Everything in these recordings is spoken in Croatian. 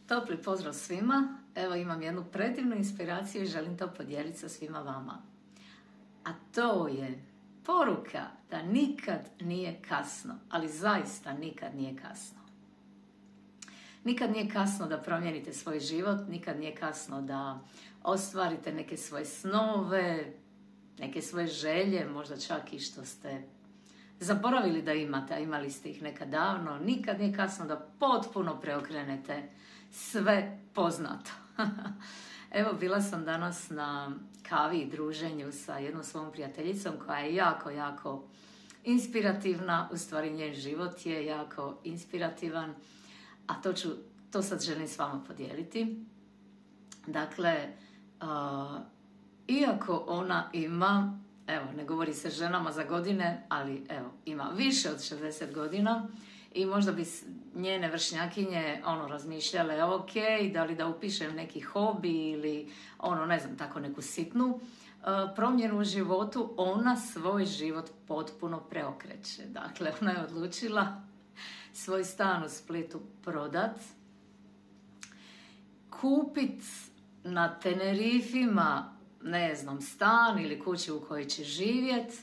Topli pozdrav svima. Evo imam jednu predivnu inspiraciju i želim to podijeliti sa svima vama. A to je poruka da nikad nije kasno, ali zaista nikad nije kasno. Nikad nije kasno da promijenite svoj život, nikad nije kasno da ostvarite neke svoje snove, neke svoje želje, možda čak i što ste zaboravili da imate, a imali ste ih nekad davno. Nikad nije kasno da potpuno preokrenete sve poznato. Evo, bila sam danas na kavi i druženju sa jednom svojom prijateljicom koja je jako inspirativna. U stvari, njen život je jako inspirativan, a to sad želim s vama podijeliti. Dakle, iako ona ima, evo, ne govori se ženama za godine, ali evo, ima više od 60 godina i možda bi njene vršnjakinje razmišljale, ok, da li da upišem neki hobi ili ne znam, tako neku sitnu promjenu u životu. Ona svoj život potpuno preokreće. Dakle, ona je odlučila svoj stan u Splitu prodat, kupit na Tenerifima, ne znam, stan ili kuću u kojoj će živjeti.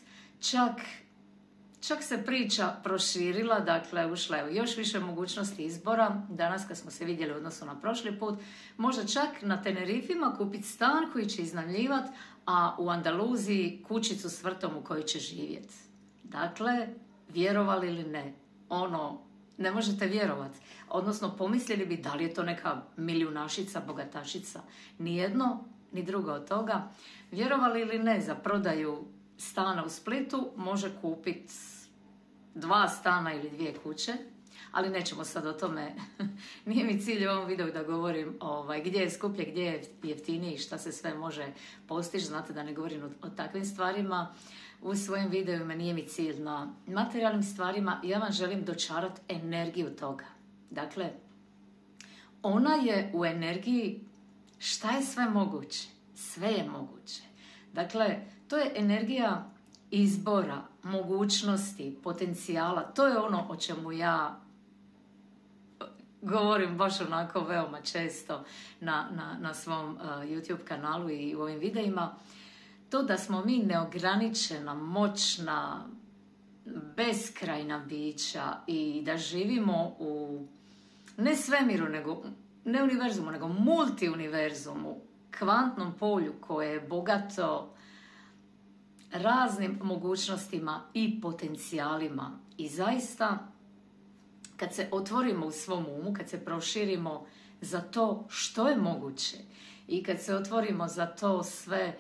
Čak se priča proširila, dakle ušla je još više mogućnosti izbora. Danas kad smo se vidjeli u odnosu na prošli put, možda čak na Tenerifima kupiti stan koji će iznajmljivati, a u Andaluziji kućicu s vrtom u kojoj će živjeti. Dakle, vjerovali ili ne, ne možete vjerovati. Odnosno, pomislili bi da li je to neka milijunašica, bogatašica. Ni jedno, ni drugo od toga. Vjerovali ili ne, za prodaju stana u Splitu može kupiti 2 stana ili 2 kuće, ali nećemo sad o tome. Nije mi cilj u ovom videu da govorim gdje je skuplje, gdje je jeftinije i šta se sve može postići. Znate da ne govorim o takvim stvarima. U svojim videima nije mi cilj na materijalnim stvarima. Ja vam želim dočarati energiju toga. Dakle, ona je u energiji šta je sve moguće. Sve je moguće. Dakle, to je energija izbora, mogućnosti, potencijala. To je ono o čemu ja govorim baš onako veoma često na svom YouTube kanalu i u ovim videima. To da smo mi neograničena, moćna, beskrajna bića i da živimo u ne svemiru, ne univerzumu, nego multiuniverzumu, kvantnom polju koje je bogato raznim mogućnostima i potencijalima. I zaista, kad se otvorimo u svom umu, kad se proširimo za to što je moguće i kad se otvorimo za to sve,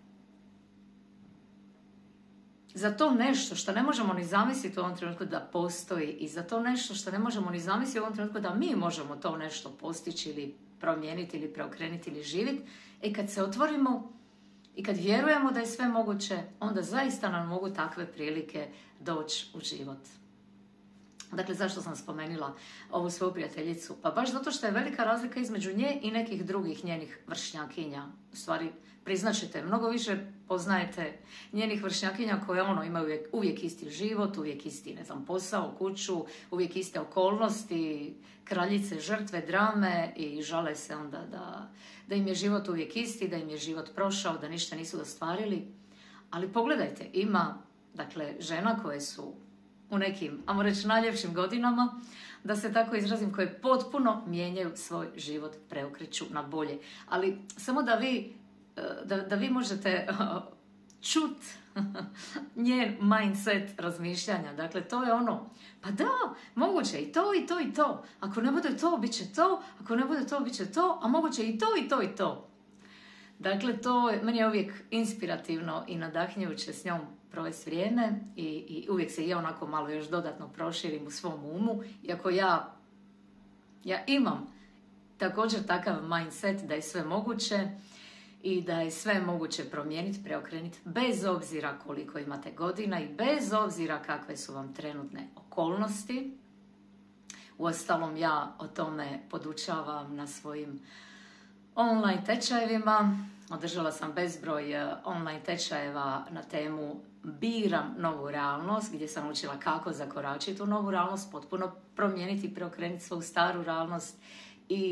za to nešto što ne možemo ni zamisliti u ovom trenutku da postoji i za to nešto što ne možemo ni zamisliti u ovom trenutku da mi možemo to nešto postići ili promijeniti ili preokrenuti ili živjeti, kad se otvorimo i kad vjerujemo da je sve moguće, onda zaista nam mogu takve prilike doći u život. Dakle, zašto sam spomenula ovu svoju prijateljicu? Pa baš zato što je velika razlika između nje i nekih drugih njenih vršnjakinja. U stvari, priznaćete, mnogo više poznajete njenih vršnjakinja koje imaju uvijek isti život, uvijek isti, ne znam, posao, kuću, uvijek iste okolnosti, kraljice, žrtve, drame i žale se onda da im je život uvijek isti, da im je život prošao, da ništa nisu ostvarili. Ali pogledajte, ima, dakle, žena koje su u nekim, ajmo reći, najljepšim godinama, da se tako izrazim, koje potpuno mijenjaju svoj život, preokreću na bolje. Ali samo da vi možete čut njen mindset razmišljanja. Dakle, to je pa da, moguće i to, i to, i to. Ako ne bude to, bit će to. Ako ne bude to, bit će to. A moguće i to, i to, i to. Dakle, meni je uvijek inspirativno i nadahnjujuće s njom provesti vrijeme i uvijek se ja onako malo još dodatno proširim u svom umu, iako ja imam također takav mindset da je sve moguće i da je sve moguće promijeniti, preokrenuti, bez obzira koliko imate godina i bez obzira kakve su vam trenutne okolnosti. Uostalom, ja o tome podučavam na svojim online tečajevima. Održala sam bezbroj online tečajeva na temu Biram novu realnost, gdje sam učila kako zakoračiti u novu realnost, potpuno promijeniti i preokrenuti svoju staru realnost. I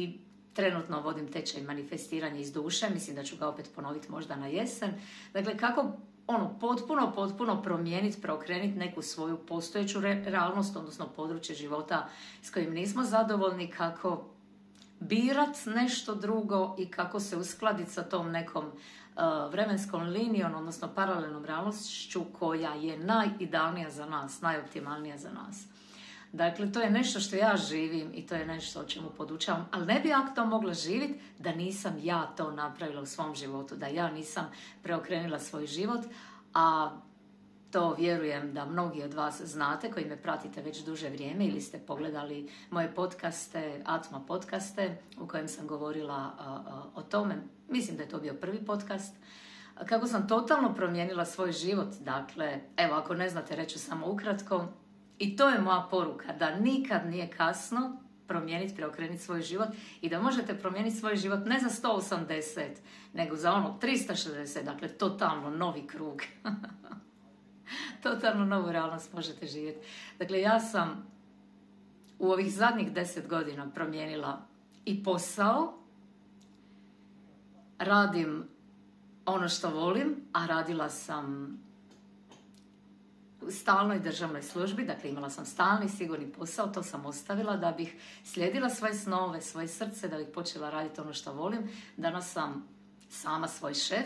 trenutno vodim tečaj manifestiranja iz duše, mislim da ću ga opet ponoviti možda na jesen. Dakle, kako potpuno promijeniti, preokrenuti neku svoju postojeću realnost, odnosno područje života s kojim nismo zadovoljni, kako birat nešto drugo i kako se uskladiti sa tom nekom vremenskom linijom, odnosno paralelnom realnošću koja je najidealnija za nas, najoptimalnija za nas. Dakle, to je nešto što ja živim i to je nešto o čemu podučavam, ali ne bi ja to mogla živjeti da nisam ja to napravila u svom životu, da ja nisam preokrenula svoj život, a to vjerujem da mnogi od vas znate koji me pratite već duže vrijeme ili ste pogledali moje podcaste, Atma podcaste u kojem sam govorila o tome. Mislim da je to bio prvi podcast. Kako sam totalno promijenila svoj život. Dakle, evo ako ne znate reći samo ukratko. I to je moja poruka, da nikad nije kasno promijeniti, preokrenuti svoj život i da možete promijeniti svoj život ne za 180, nego za 360, dakle totalno novi krug. Totalno novu realnost možete živjeti. Dakle, ja sam u ovih zadnjih 10 godina promijenila i posao, radim ono što volim, a radila sam u stalnoj državnoj službi, dakle imala sam stalni sigurni posao, to sam ostavila da bih slijedila svoje snove, svoje srce, da bih počela raditi ono što volim. Danas sam sama svoj šef,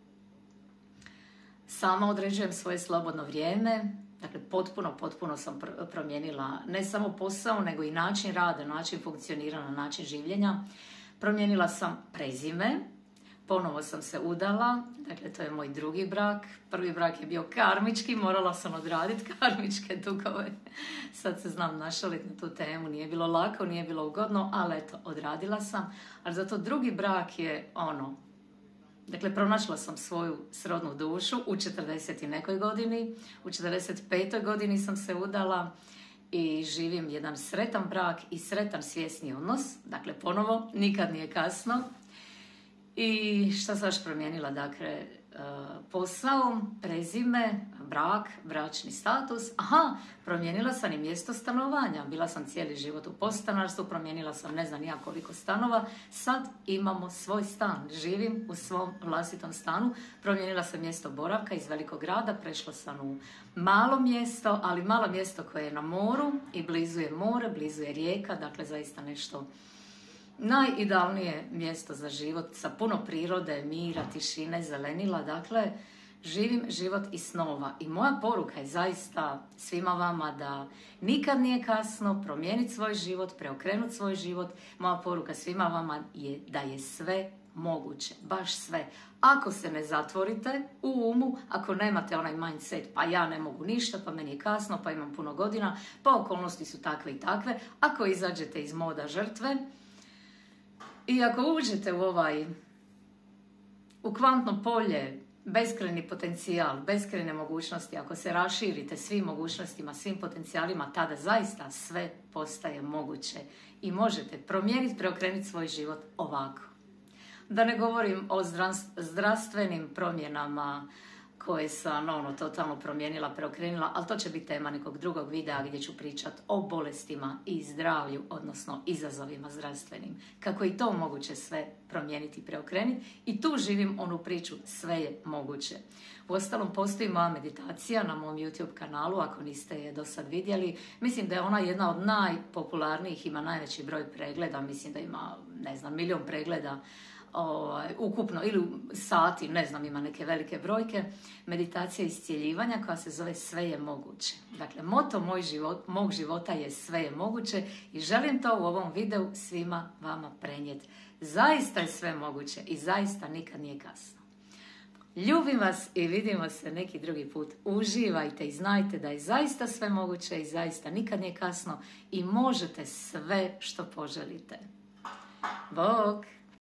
sama određujem svoje slobodno vrijeme, dakle potpuno sam promijenila ne samo posao, nego i način rada, način funkcioniranja, način življenja. Promijenila sam prezime, ponovo sam se udala, dakle to je moj drugi brak. Prvi brak je bio karmički, morala sam odraditi karmičke dugove. Sad se znam našaliti na tu temu, nije bilo lako, nije bilo ugodno, ali eto, odradila sam. Ali zato drugi brak je dakle, pronašla sam svoju srodnu dušu u 40 i nekoj godini. U 45. godini sam se udala i živim jedan sretan brak i sretan svjesni odnos. Dakle, ponovo, nikad nije kasno. I šta sam još promijenila? Dakle, posao, prezime, brak, bračni status. Promijenila sam i mjesto stanovanja. Bila sam cijeli život u podstanarstvu, promijenila sam ne znam ja koliko stanova. Sad imamo svoj stan. Živim u svom vlastitom stanu. Promijenila sam mjesto boravka iz velikog grada. Prešla sam u malo mjesto, ali malo mjesto koje je na moru i blizu je more, blizu je rijeka. Dakle, zaista nešto najidealnije mjesto za život sa puno prirode, mira, tišine, zelenila. Dakle, živim život iz snova. I moja poruka je zaista svima vama da nikad nije kasno promijeniti svoj život, preokrenuti svoj život. Moja poruka svima vama je da je sve moguće, baš sve. Ako se ne zatvorite u umu, ako nemate onaj mindset, pa ja ne mogu ništa, pa meni je kasno, pa imam puno godina, pa okolnosti su takve i takve, ako izađete iz moda žrtve, i ako uđete u kvantno polje, beskrajni potencijal, beskrajne mogućnosti, ako se raširite svim mogućnostima, svim potencijalima, tada zaista sve postaje moguće i možete promijeniti, preokrenuti svoj život ovako. Da ne govorim o zdravstvenim promjenama koje sam totalno promijenila, preokrenula, ali to će biti tema nekog drugog videa gdje ću pričati o bolestima i zdravlju, odnosno izazovima zdravstvenim. Kako i to moguće sve promijeniti i preokrenuti. I tu živim onu priču, sve je moguće. Uostalom, postoji moja meditacija na mom YouTube kanalu, ako niste je do sad vidjeli. Mislim da je ona jedna od najpopularnijih, ima najveći broj pregleda, mislim da ima, 1 milion pregleda ukupno, ili sati, ne znam, ima neke velike brojke. Meditacija iscjeljivanja koja se zove Sve je moguće. Dakle, moto mog života je Sve je moguće i želim to u ovom videu svima vama prenijeti. Zaista je sve moguće i zaista nikad nije kasno. Ljubim vas i vidimo se neki drugi put. Uživajte i znajte da je zaista sve moguće i zaista nikad nije kasno i možete sve što poželite. Bog!